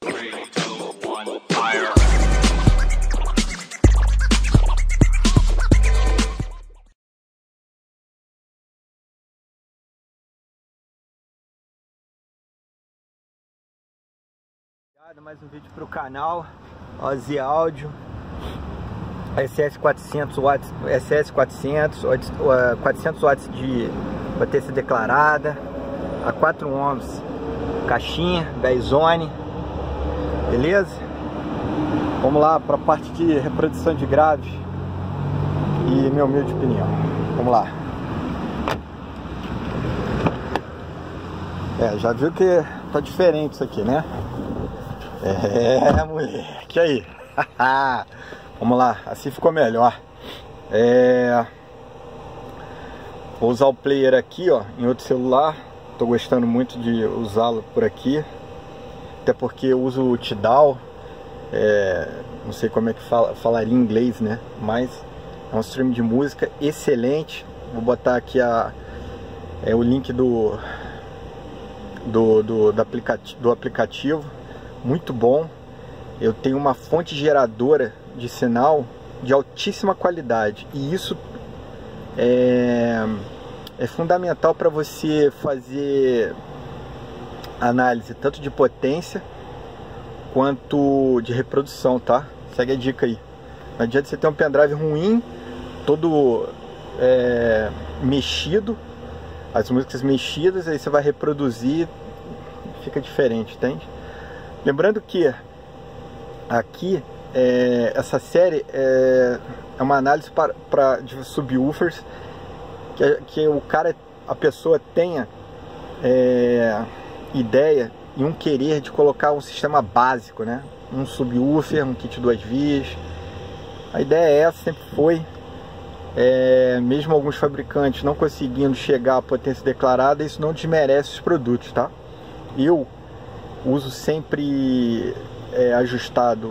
3, 2, 1, fire. Mais um vídeo para o canal Ozzy Áudio SS 400 watts, SS 400 watts de potência declarada, a 4 ohms, caixinha, Bezone, beleza? Vamos lá para a parte de reprodução de grave e minha humilde opinião. Vamos lá. Já viu que tá diferente isso aqui, né? Moleque, aí. Vamos lá, assim ficou melhor. Vou usar o player aqui, ó, em outro celular. Tô gostando muito de usá-lo por aqui, até porque eu uso o Tidal. Não sei como é que falaria em inglês, né? Mas é um stream de música excelente. Vou botar aqui o link do aplicativo. Muito bom. Eu tenho uma fonte geradora de sinal de altíssima qualidade, e isso é fundamental para você fazer análise tanto de potência quanto de reprodução, tá? Segue a dica aí. Não adianta você ter um pendrive ruim, todo mexido, as músicas mexidas, aí você vai reproduzir, fica diferente, entende? Lembrando que aqui essa série é uma análise de subwoofers que a pessoa tenha ideia e um querer de colocar um sistema básico, né? Um subwoofer, um kit 2 vias. A ideia é essa, sempre foi. Mesmo alguns fabricantes não conseguindo chegar à potência declarada, isso não desmerece os produtos, tá? Eu uso sempre ajustado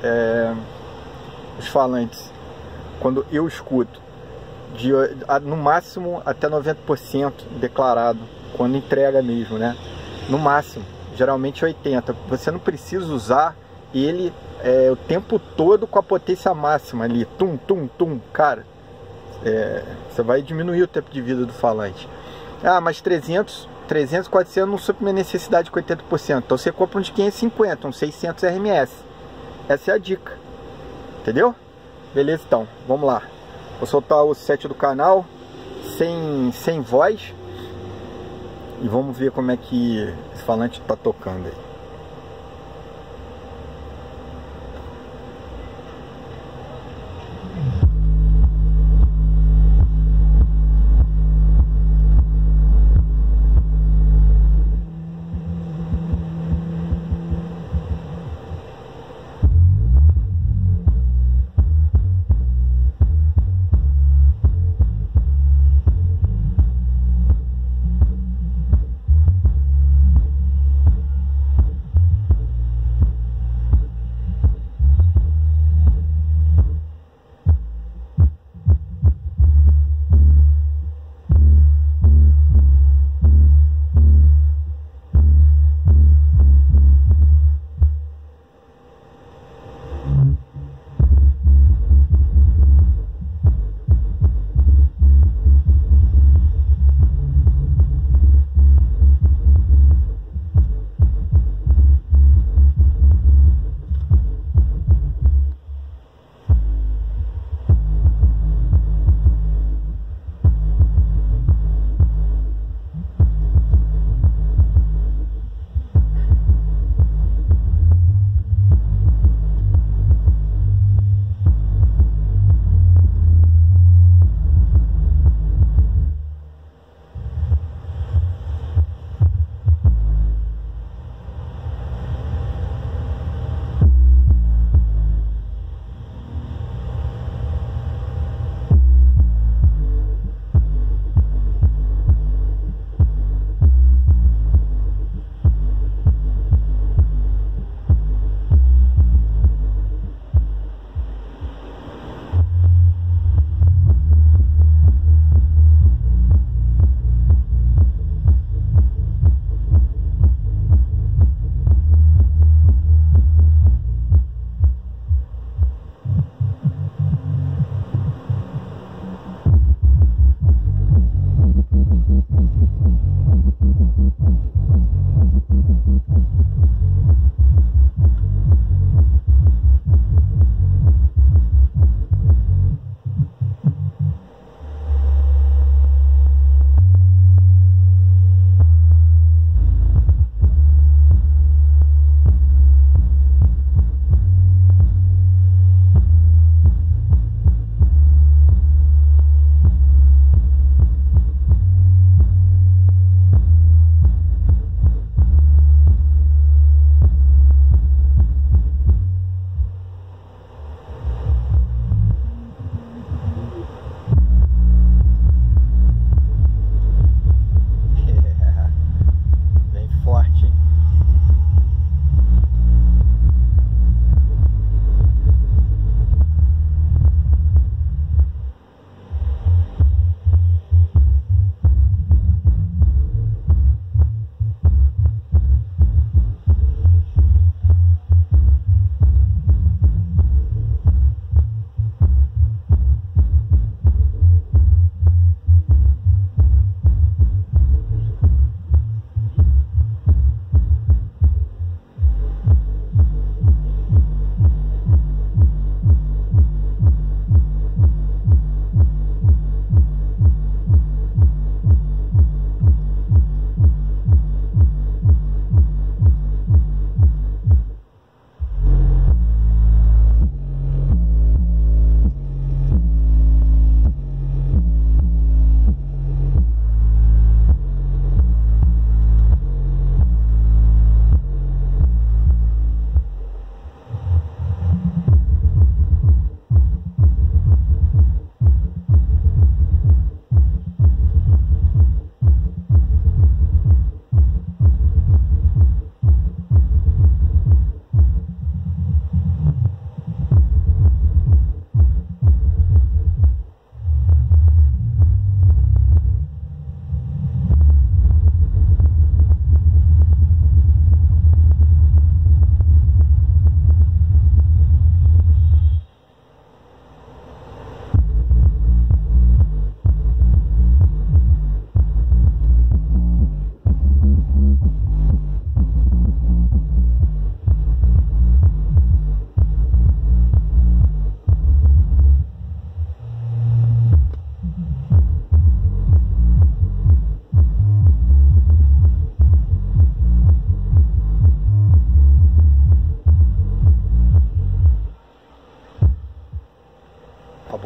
os falantes quando eu escuto no máximo até 90% declarado, quando entrega mesmo, né? No máximo, geralmente 80%. Você não precisa usar ele o tempo todo com a potência máxima ali, tum, tum, tum, cara. Você vai diminuir o tempo de vida do falante. Mas 300, 400 não supre minha necessidade com 80%. Então você compra um de 550, um 600 RMS. Essa é a dica. Entendeu? Beleza, então. Vamos lá. Vou soltar o set do canal sem voz. E vamos ver como é que esse falante tá tocando aí.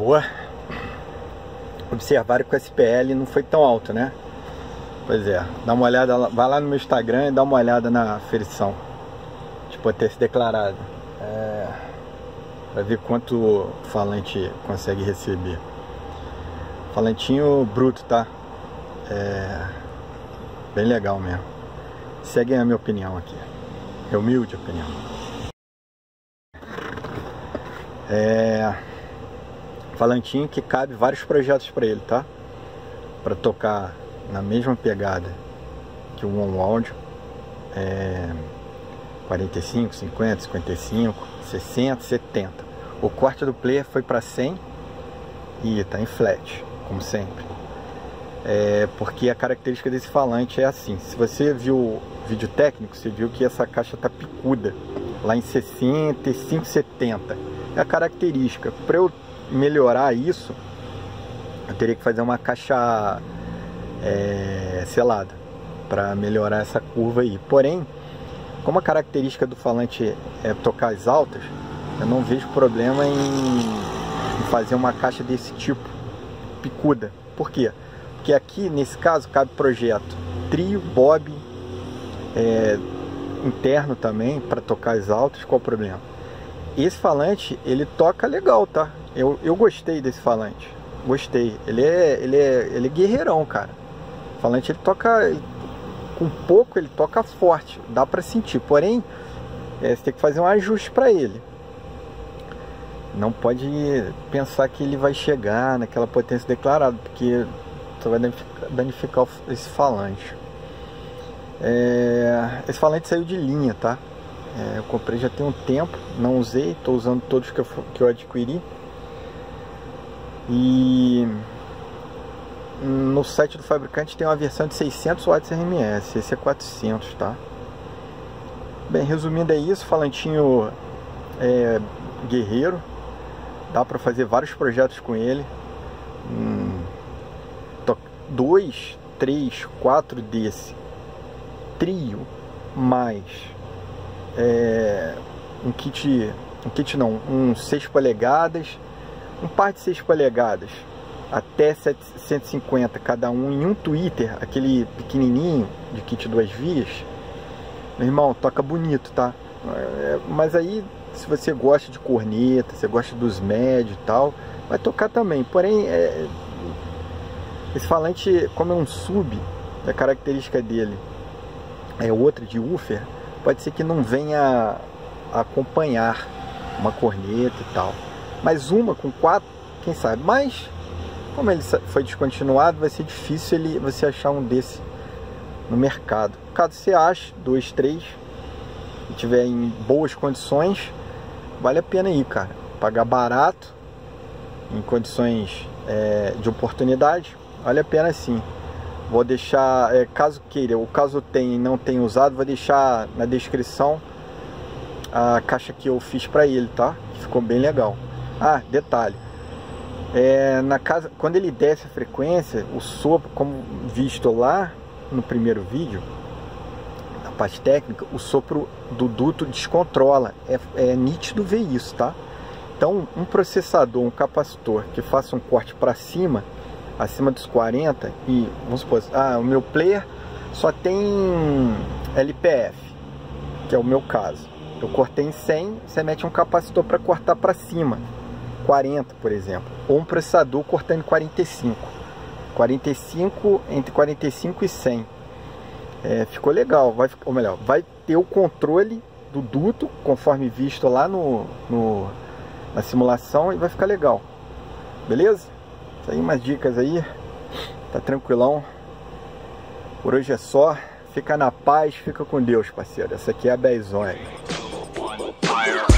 boa. Observaram que o SPL não foi tão alto, né? Pois é, dá uma olhada, vai lá no meu Instagram e dá uma olhada na aferição de potência declarada. Pra ver quanto o falante consegue receber. Falantinho bruto, tá? Bem legal mesmo. Segue a minha opinião aqui. É humilde opinião. Falantinho que cabe vários projetos para ele, tá? Para tocar na mesma pegada que o One Audio. 45, 50, 55, 60, 70. O corte do player foi para 100 e tá em flat, como sempre. Porque a característica desse falante é assim. Se você viu o vídeo técnico, você viu que essa caixa tá picuda lá em 65, 70. É a característica. Para eu melhorar isso, eu teria que fazer uma caixa selada para melhorar essa curva aí. Porém, como a característica do falante é tocar as altas, eu não vejo problema em fazer uma caixa desse tipo, picuda. Por quê? Porque aqui, nesse caso, cabe projeto trio, bob, interno também, para tocar as altas. Qual o problema? Esse falante, ele toca legal, tá? Eu gostei desse falante. Gostei. Ele é guerreirão, cara. O falante, ele toca... com pouco, ele toca forte. Dá pra sentir. Porém, você tem que fazer um ajuste para ele. Não pode pensar que ele vai chegar naquela potência declarada, porque você vai danificar esse falante. Esse falante saiu de linha, tá? Eu comprei já tem um tempo, não usei, estou usando todos que eu adquiri. E no site do fabricante tem uma versão de 600 watts RMS, esse é 400, tá? Bem, resumindo é isso, falantinho guerreiro, dá para fazer vários projetos com ele. 2, 3, 4 desse trio, mais um 6 polegadas, um par de 6 polegadas até 750 cada um em um tweeter, aquele pequenininho de kit 2 vias, meu irmão, toca bonito, tá? Mas aí, se você gosta de corneta, você gosta dos médios e tal, vai tocar também. Porém, esse falante, como é um sub, a característica dele é outra de woofer, pode ser que não venha a acompanhar uma corneta e tal. Mas uma com 4, quem sabe? Mas, como ele foi descontinuado, vai ser difícil você achar um desse no mercado. Caso você ache 2, 3 e tiver em boas condições, vale a pena ir, cara. Pagar barato, em condições de oportunidade, vale a pena sim. Vou deixar, caso queira, ou caso tenha e não tenha usado, vou deixar na descrição a caixa que eu fiz para ele, tá? Ficou bem legal. Ah, detalhe, quando ele desce a frequência, o sopro, como visto lá no primeiro vídeo, na parte técnica, o sopro do duto descontrola. É nítido ver isso, tá? Então, um processador, um capacitor que faça um corte para cima, acima dos 40, e vamos supor, o meu player só tem LPF, que é o meu caso. Eu cortei em 100, você mete um capacitor para cortar para cima, 40, por exemplo, ou um processador cortando em 45, entre 45 e 100. Ficou legal, ou melhor, vai ter o controle do duto, conforme visto lá na simulação, e vai ficar legal, beleza? Isso aí, umas dicas aí, tá tranquilão. Por hoje é só, fica na paz, fica com Deus, parceiro. Essa aqui é a Bezone. Fire.